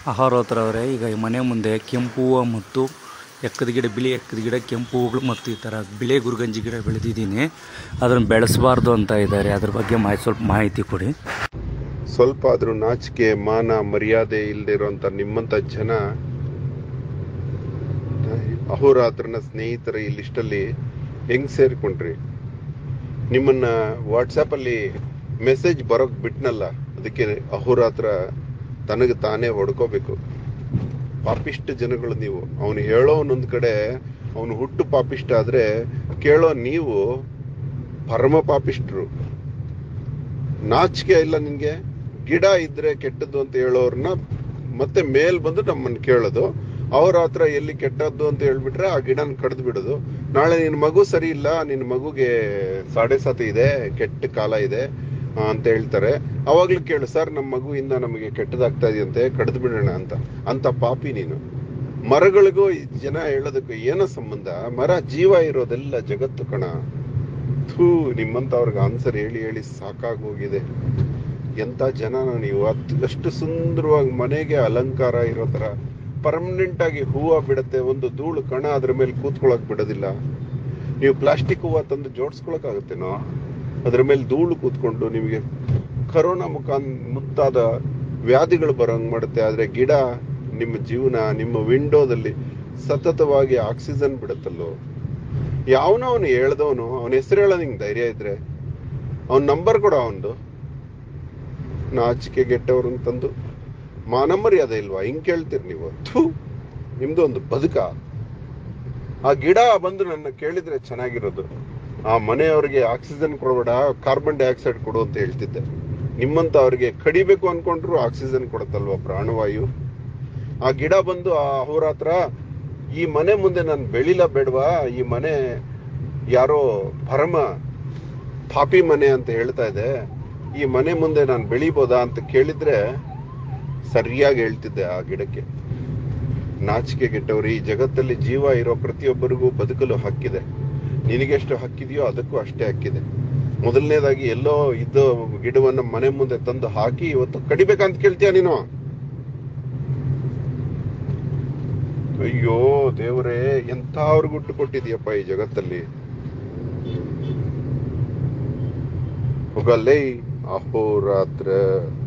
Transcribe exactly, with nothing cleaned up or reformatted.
ಅಹೋರಾತ್ರ ಅವರೇ, ಈಗ ಈ ಮನೆ ಮುಂದೆ ಕೆಂಪು ಹೂವು ಮತ್ತು ಎಕ್ಕದ ಗಿಡ, ಬಿಳಿ ಎಕ್ಕದ ಗಿಡ, ಕೆಂಪು ಹೂಗಳು ಮತ್ತು ಈ ಥರ ಬಿಳಿ ಗುರುಗಂಜಿ ಗಿಡ ಬೆಳೆದಿದ್ದೀನಿ. ಅದನ್ನು ಬೆಳೆಸಬಾರ್ದು ಅಂತ ಇದ್ದಾರೆ. ಅದ್ರ ಬಗ್ಗೆ ಮಾಹಿತಿ ಸ್ವಲ್ಪ ಮಾಹಿತಿ ಕೊಡಿ. ಸ್ವಲ್ಪ ಆದ್ರೂ ನಾಚಿಕೆ ಮಾನ ಮರ್ಯಾದೆ ಇಲ್ದಿರೋಂಥ ನಿಮ್ಮಂಥ ಜನ ಅಹೋರಾತ್ರನ ಸ್ನೇಹಿತರ ಈ ಲಿಸ್ಟಲ್ಲಿ ಹೆಂಗ್ ಸೇರ್ಕೊಂಡ್ರಿ? ನಿಮ್ಮನ್ನ ವಾಟ್ಸಪ್ ಅಲ್ಲಿ ಮೆಸೇಜ್ ಬರೋಕ್ ಬಿಟ್ನಲ್ಲ, ಅದಕ್ಕೆ ಅಹೋರಾತ್ರ ತನಗೆ ತಾನೇ ಹೊಡ್ಕೋಬೇಕು. ಪಾಪಿಷ್ಟ ಜನಗಳು ನೀವು. ಅವನು ಹೇಳೋ ಒಂದೊಂದ್ ಕಡೆ ಅವನು ಹುಟ್ಟು ಪಾಪಿಷ್ಟ ಆದ್ರೆ ಕೇಳೋ ನೀವು ಪರಮ ಪಾಪಿಷ್ಟ್ರು. ನಾಚಿಕೆ ಇಲ್ಲ ನಿನ್ಗೆ? ಗಿಡ ಇದ್ರೆ ಕೆಟ್ಟದ್ದು ಅಂತ ಹೇಳೋರ್ನ ಮತ್ತೆ ಮೇಲ್ ಬಂದು ನಮ್ಮನ್ನ ಕೇಳೋದು. ಅವ್ರ ಹತ್ರ ಎಲ್ಲಿ ಕೆಟ್ಟದ್ದು ಅಂತ ಹೇಳ್ಬಿಟ್ರೆ ಆ ಗಿಡನ ಕಡ್ದು ಬಿಡೋದು. ನಾಳೆ ನಿನ್ ಮಗು ಸರಿ ಇಲ್ಲ, ನಿನ್ ಮಗುಗೆ ಸಾಡೆ ಸಾತಿ ಇದೆ, ಕೆಟ್ಟ ಕಾಲ ಇದೆ ಅಂತ ಹೇಳ್ತಾರೆ. ಅವಾಗ್ಲೂ ಕೇಳು, ಸರ್ ನಮ್ಮ ಮಗುವಿಂದ ನಮಗೆ ಕೆಟ್ಟದಾಗ್ತಾ ಇದೆಯಂತೆ, ಕಡ್ದು ಬಿಡೋಣ ಅಂತ. ಅಂತ ಪಾಪಿ ನೀನು. ಮರಗಳಿಗೂ ಜನ ಹೇಳೋದಕ್ಕೂ ಏನೋ ಸಂಬಂಧ? ಮರ ಜೀವ ಇರೋದೆಲ್ಲ ಜಗತ್ತು ಕಣ. ಥೂ, ನಿಮ್ಮಂತವ್ರಿಗೆ ಆನ್ಸರ್ ಹೇಳಿ ಹೇಳಿ ಸಾಕಾಗೋಗಿದೆ. ಎಂತ ಜನ ನೀವು. ಅತ್ ಅಷ್ಟು ಸುಂದರವಾಗಿ ಮನೆಗೆ ಅಲಂಕಾರ ಇರೋ ತರ ಪರ್ಮನೆಂಟ್ ಆಗಿ ಹೂವ ಬಿಡತ್ತೆ, ಒಂದು ಧೂಳು ಕಣ ಅದ್ರ ಮೇಲೆ ಕೂತ್ಕೊಳಕ್ ಬಿಡೋದಿಲ್ಲ. ನೀವು ಪ್ಲಾಸ್ಟಿಕ್ ಹೂವ ತಂದು ಜೋಡಿಸ್ಕೊಳಕ್ ಆಗುತ್ತೇನೋ? ಅದ್ರ ಮೇಲೆ ಧೂಳು ಕೂತ್ಕೊಂಡು ನಿಮಗೆ ಕರೋನಾ ಮುಖ ಮುಂತಾದ ವ್ಯಾಧಿಗಳು ಬರೋಂಗ್ ಮಾಡುತ್ತೆ. ಆದ್ರೆ ಗಿಡ ನಿಮ್ಮ ಜೀವನ, ನಿಮ್ಮ ವಿಂಡೋದಲ್ಲಿ ಸತತವಾಗಿ ಆಕ್ಸಿಜನ್ ಬಿಡುತ್ತಲ್ಲೋ. ಯಾವನೋ ಅವನು ಹೇಳ್ದವನು, ಅವನ ಹೆಸರು ಹೇಳೋ ನಿಂಗೆ ಧೈರ್ಯ ಇದ್ರೆ ಅವನ್ ನಂಬರ್ ಕೊಡ. ಅವನ್ದು ನಾಚಿಕೆ ಗೆಟ್ಟವ್ರು ಅಂತಂದು ಮಾನ ಮರ್ಯಾದೆ ಇಲ್ವಾ? ಹಿಂಗ್ ಕೇಳ್ತೀರಿ ನೀವು? ಥೂ, ನಿಮ್ದು ಒಂದು ಬದುಕ. ಆ ಗಿಡ ಬಂದು ನನ್ನ ಕೇಳಿದ್ರೆ ಚೆನ್ನಾಗಿರೋದು, ಆ ಮನೆಯವ್ರಿಗೆ ಆಕ್ಸಿಜನ್ ಕೊಡಬೇಡ, ಕಾರ್ಬನ್ ಡೈಆಕ್ಸೈಡ್ ಕೊಡು ಅಂತ ಹೇಳ್ತಿದ್ದೆ. ನಿಮ್ಮಂತ ಅವ್ರಿಗೆ ಕಡಿಬೇಕು ಅನ್ಕೊಂಡ್ರು ಆಕ್ಸಿಜನ್ ಕೊಡುತ್ತಲ್ವ, ಪ್ರಾಣವಾಯು. ಆ ಗಿಡ ಬಂದು ಆ ಅಹೋರಾತ್ರ ಈ ಮನೆ ಮುಂದೆ ನಾನು ಬೆಳಿಲ ಬೇಡವಾ, ಈ ಮನೆ ಯಾರೋ ಪರಮ ಪಾಪಿ ಮನೆ ಅಂತ ಹೇಳ್ತಾ ಇದೆ, ಈ ಮನೆ ಮುಂದೆ ನಾನು ಬೆಳಿಬೋದಾ ಅಂತ ಕೇಳಿದ್ರೆ ಸರಿಯಾಗಿ ಹೇಳ್ತಿದ್ದೆ ಆ ಗಿಡಕ್ಕೆ. ನಾಚಿಕೆ ಗೆಟ್ಟವ್ರು. ಈ ಜಗತ್ತಲ್ಲಿ ಜೀವ ಇರೋ ಪ್ರತಿಯೊಬ್ಬರಿಗೂ ಬದುಕಲು ಹಕ್ಕಿದೆ. ನಿನಗೆಷ್ಟು ಹಕ್ಕಿದೆಯೋ ಅದಕ್ಕೂ ಅಷ್ಟೇ ಹಕ್ಕಿದೆ. ಮೊದಲನೇದಾಗಿ ಎಲ್ಲೋ ಇದ್ದ ಗಿಡವನ್ನ ಮನೆ ಮುಂದೆ ತಂದು ಹಾಕಿ ಇವತ್ತು ಕಡಿಬೇಕಂತ ಕೇಳ್ತೀಯ ನೀನು? ಅಯ್ಯೋ ದೇವರೇ, ಎಂತ ಅವ್ರಿಗುಟ್ಟು ಕೊಟ್ಟಿದ್ಯಪ್ಪ ಈ ಜಗತ್ತಲ್ಲಿ. ಹೋಗಲ್ಲೇ ಅಹೋರಾತ್ರ.